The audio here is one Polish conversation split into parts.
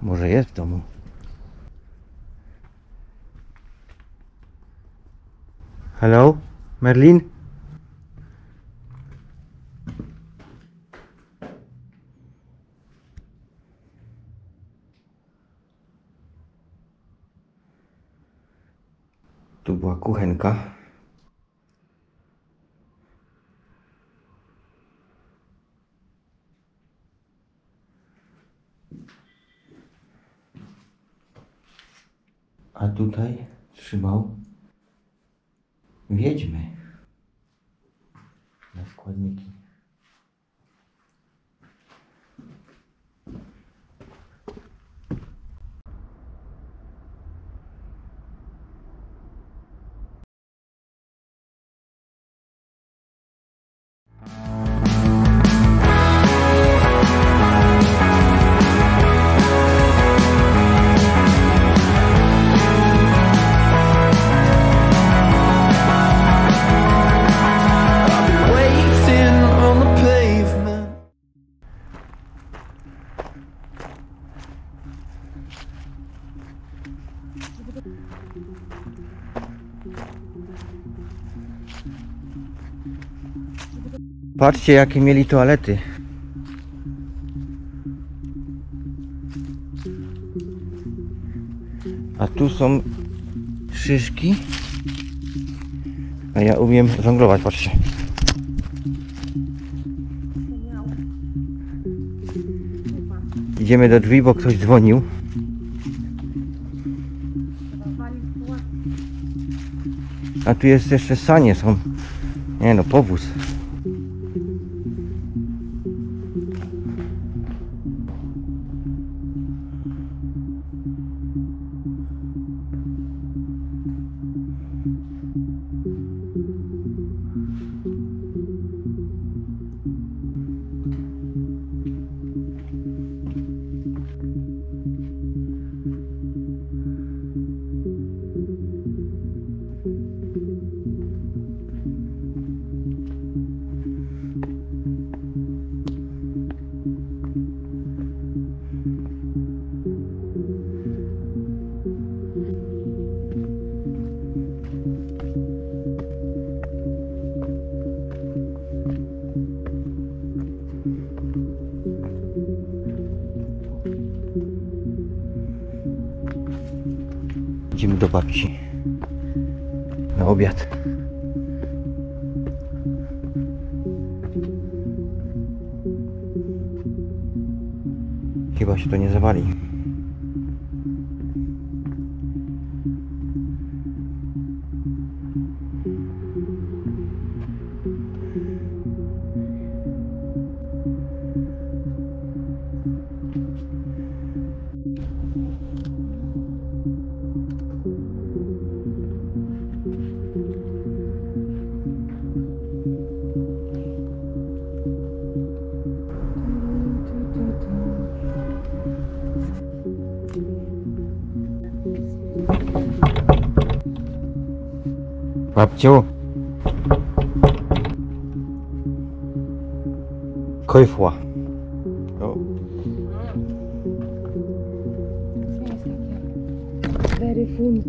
Może jest w domu. Hello? Merlin? Tu była kuchenka. A tutaj trzymał wiedźmy na składniki. Patrzcie, jakie mieli toalety. A tu są szyszki. A ja umiem żonglować, patrzcie. Idziemy do drzwi, bo ktoś dzwonił. A tu jest jeszcze sanie są. Nie no, powóz. Idziemy do babci na obiad. Chyba się to nie zawali. Babciu, kojfła. O. Very full.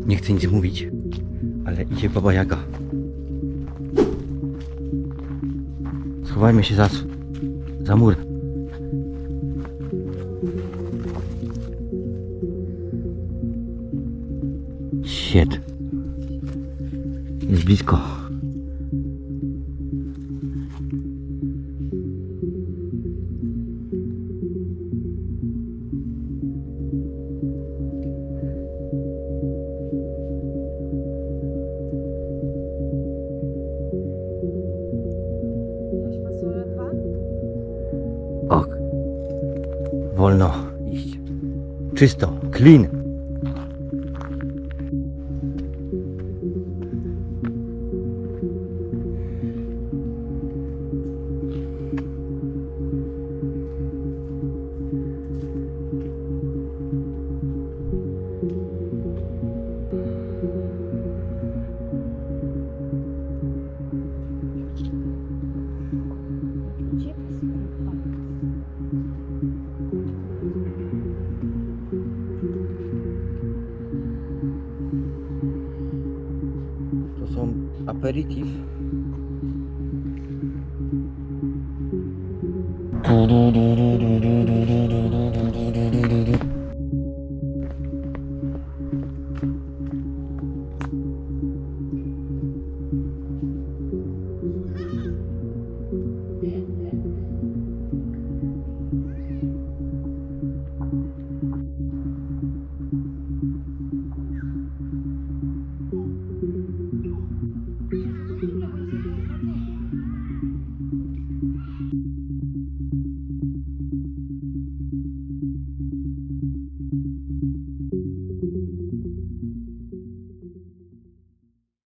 Nie chcę nic mówić, ale idzie baba Jaga. Schowajmy się za mur. Shit. Jest blisko. Ok. Wolno iść. Czysto. Clean. To są aperitif.